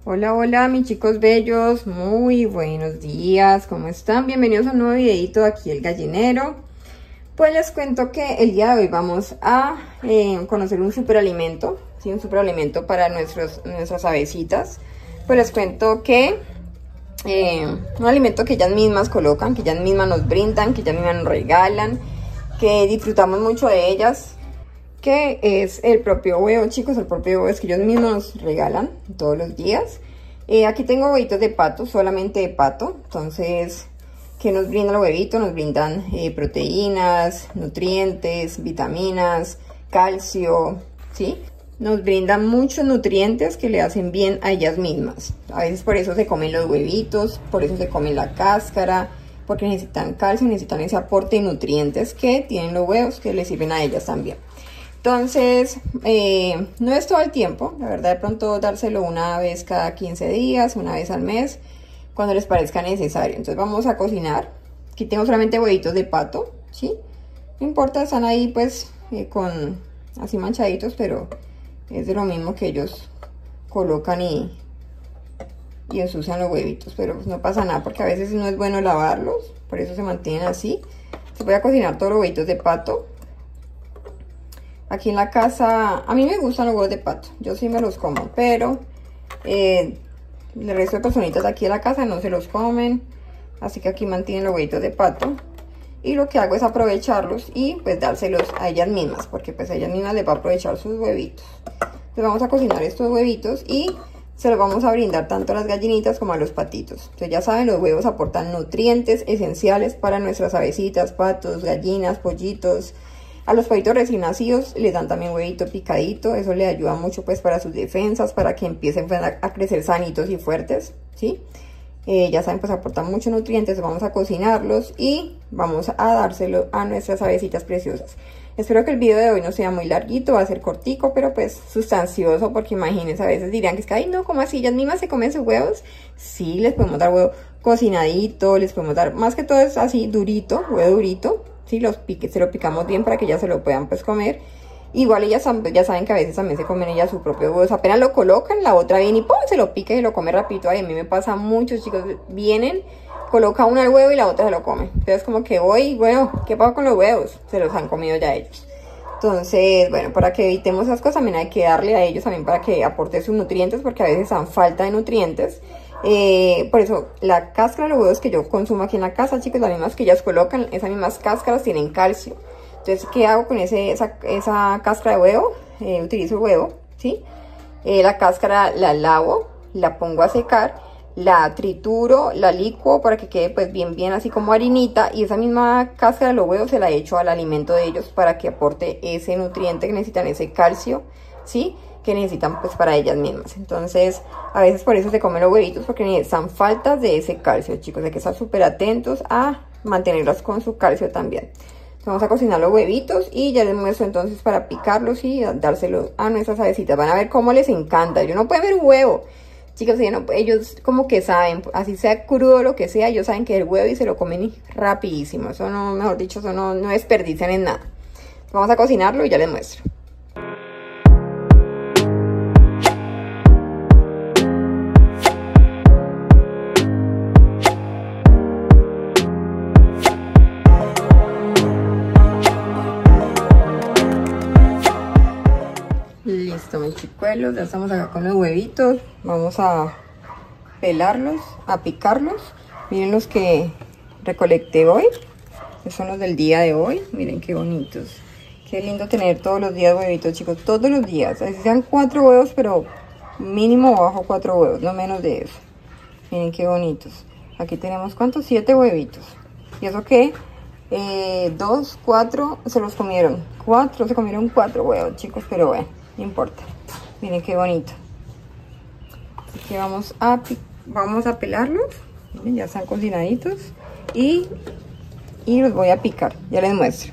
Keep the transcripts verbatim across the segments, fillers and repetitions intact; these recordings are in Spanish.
Hola, hola mis chicos bellos, muy buenos días, ¿cómo están? Bienvenidos a un nuevo videito de aquí el gallinero. Pues les cuento que el día de hoy vamos a eh, conocer un superalimento, ¿sí? Un superalimento para nuestros, nuestras avecitas. Pues les cuento que eh, un alimento que ellas mismas colocan, que ellas mismas nos brindan, que ellas mismas nos regalan, que disfrutamos mucho de ellas, que es el propio huevo, chicos. El propio huevo es que ellos mismos nos regalan todos los días. Eh, aquí tengo huevitos de pato, solamente de pato. Entonces, ¿qué nos brindan los huevitos? Nos brindan eh, proteínas, nutrientes, vitaminas, calcio, ¿sí? Nos brindan muchos nutrientes que le hacen bien a ellas mismas. A veces por eso se comen los huevitos, por eso se comen la cáscara, porque necesitan calcio, necesitan ese aporte de nutrientes que tienen los huevos, que les sirven a ellas también. Entonces, eh, no es todo el tiempo, la verdad, de pronto dárselo una vez cada quince días, una vez al mes, cuando les parezca necesario. Entonces vamos a cocinar. Aquí tengo solamente huevitos de pato, ¿sí? No importa, están ahí pues eh, con así manchaditos, pero es de lo mismo que ellos colocan y, y ensucian los huevitos. Pero pues no pasa nada porque a veces no es bueno lavarlos, por eso se mantienen así. Entonces voy a cocinar todos los huevitos de pato. Aquí en la casa, a mí me gustan los huevos de pato, yo sí me los como, pero eh, el resto de personitas de aquí en la casa no se los comen, así que aquí mantienen los huevitos de pato. Y lo que hago es aprovecharlos y pues dárselos a ellas mismas, porque pues a ellas mismas les va a aprovechar sus huevitos. Entonces vamos a cocinar estos huevitos y se los vamos a brindar tanto a las gallinitas como a los patitos. Entonces ya saben, los huevos aportan nutrientes esenciales para nuestras avecitas, patos, gallinas, pollitos. A los pollitos recién nacidos les dan también huevito picadito, eso les ayuda mucho pues para sus defensas, para que empiecen pues, a, a crecer sanitos y fuertes, ¿sí? Eh, ya saben, pues aportan muchos nutrientes. Vamos a cocinarlos y vamos a dárselo a nuestras avecitas preciosas. Espero que el video de hoy no sea muy larguito, va a ser cortico, pero pues sustancioso, porque imagínense, a veces dirán que es que, ay no, ¿cómo así? ¿Ellas mismas se comen sus huevos? Sí, les podemos dar huevo cocinadito, les podemos dar, más que todo es así durito, huevo durito. Sí, los piques, se lo picamos bien para que ellas se lo puedan pues comer. Igual ellas ya saben que a veces también se comen ellas su propio huevo. Apenas lo colocan, la otra viene y ¡pum! Se lo pica y lo come rapidito. Ay, a mí me pasa mucho, chicos. Vienen, coloca una al huevo y la otra se lo come. Entonces como que voy, bueno, ¿qué pasa con los huevos? Se los han comido ya ellos. Entonces, bueno, para que evitemos esas cosas también hay que darle a ellos también para que aporte sus nutrientes, porque a veces dan falta de nutrientes. Eh, por eso la cáscara de los huevos que yo consumo aquí en la casa, chicos, las mismas que ellas colocan, esas mismas cáscaras tienen calcio. Entonces, ¿qué hago con ese, esa, esa cáscara de huevo? Eh, utilizo el huevo, ¿sí? Eh, la cáscara la lavo, la pongo a secar, la trituro, la licuo para que quede pues bien, bien así como harinita. Y esa misma cáscara de los huevos se la echo al alimento de ellos para que aporte ese nutriente que necesitan, ese calcio, ¿sí? Que necesitan pues para ellas mismas. Entonces a veces por eso se comen los huevitos, porque están faltas de ese calcio, chicos. Hay que estar súper atentos a mantenerlas con su calcio también. Entonces, vamos a cocinar los huevitos y ya les muestro entonces para picarlos y dárselos a nuestras avecitas. Van a ver cómo les encanta. Ellos no pueden ver un huevo, chicos. Ellos, no, ellos como que saben, así sea crudo lo que sea, ellos saben que el huevo y se lo comen rapidísimo. Eso no, mejor dicho, eso no, no desperdician en nada. Entonces, vamos a cocinarlo y ya les muestro. Listo, mis chicuelos, ya estamos acá con los huevitos. Vamos a pelarlos, a picarlos. Miren los que recolecté hoy. Estos son los del día de hoy. Miren qué bonitos. Qué lindo tener todos los días huevitos, chicos. Todos los días. Así sean cuatro huevos, pero mínimo bajo cuatro huevos, no menos de eso. Miren qué bonitos. Aquí tenemos, ¿cuántos? Siete huevitos. ¿Y eso qué? Eh, dos, cuatro, se los comieron. Cuatro, se comieron cuatro huevos, chicos, pero bueno. No importa. Miren qué bonito. Así que vamos a, vamos a pelarlos. Miren, ya están cocinaditos. Y, y los voy a picar. Ya les muestro.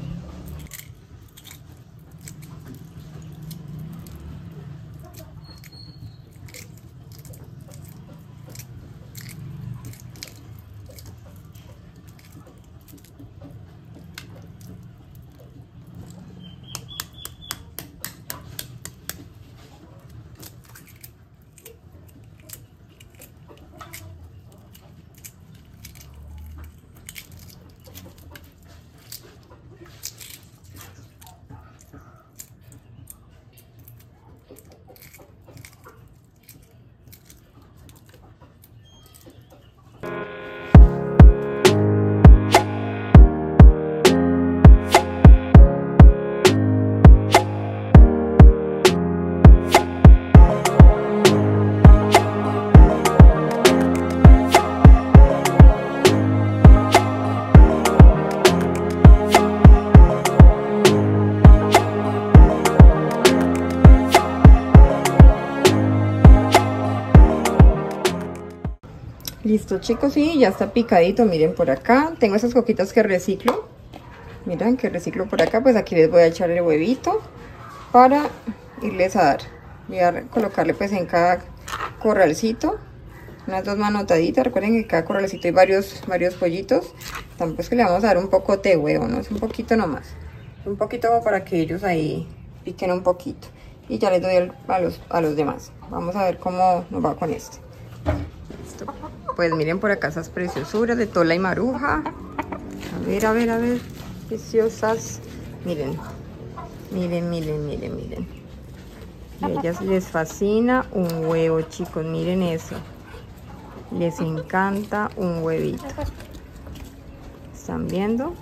Listo, chicos, y ya está picadito. Miren por acá, tengo esas coquitas que reciclo. Miren que reciclo por acá. Pues aquí les voy a echar el huevito para irles a dar. Voy a colocarle pues en cada corralcito unas dos manotaditas. Recuerden que en cada corralcito hay varios, varios pollitos. Tampoco es que le vamos a dar un poco de huevo, ¿no? Es un poquito nomás. Un poquito como para que ellos ahí piquen un poquito. Y ya les doy el, a, los, a los demás. Vamos a ver cómo nos va con este. Listo. Pues miren por acá esas preciosuras de tola y maruja. A ver, a ver, a ver. Preciosas. Miren. Miren, miren, miren, miren. Y a ellas les fascina un huevo, chicos. Miren eso. Les encanta un huevito. ¿Están viendo?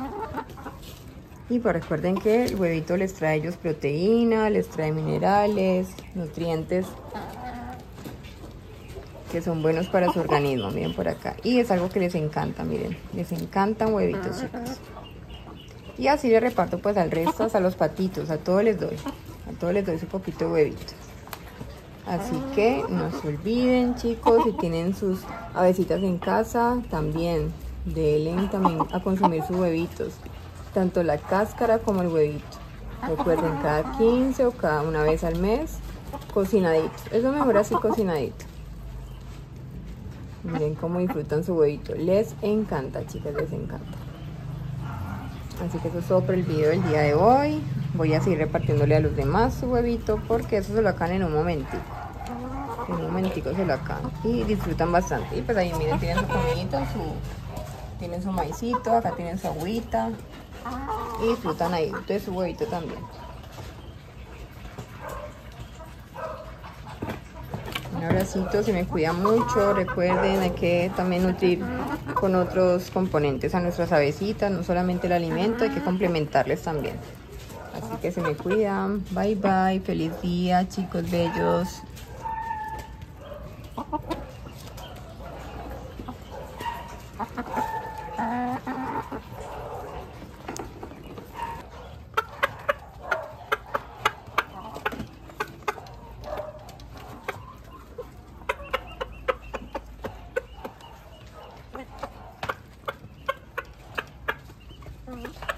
Y pues recuerden que el huevito les trae a ellos proteína, les trae minerales, nutrientes que son buenos para su organismo. Miren por acá. Y es algo que les encanta, miren. Les encantan huevitos, chicos. Y así le reparto pues al resto, hasta los patitos, a todos les doy. A todos les doy su poquito de huevito. Así que no se olviden, chicos, si tienen sus avecitas en casa, también denle también a consumir sus huevitos. Tanto la cáscara como el huevito. Recuerden, cada quince o cada una vez al mes, cocinadito. Es lo mejor así cocinadito. Miren cómo disfrutan su huevito. Les encanta, chicas, les encanta. Así que eso es todo por el video del día de hoy. Voy a seguir repartiéndole a los demás su huevito porque eso se lo acaban en un momentico. En un momentico se lo acaban. Y disfrutan bastante. Y pues ahí miren, tienen su comidita, su, tienen su maicito, acá tienen su agüita. Y disfrutan ahí de su huevito también. Un abracito, se me cuida mucho. Recuerden, hay que también nutrir con otros componentes a nuestras avecitas, no solamente el alimento, hay que complementarles también. Así que se me cuidan. Bye bye, feliz día, chicos bellos. Mm-hmm.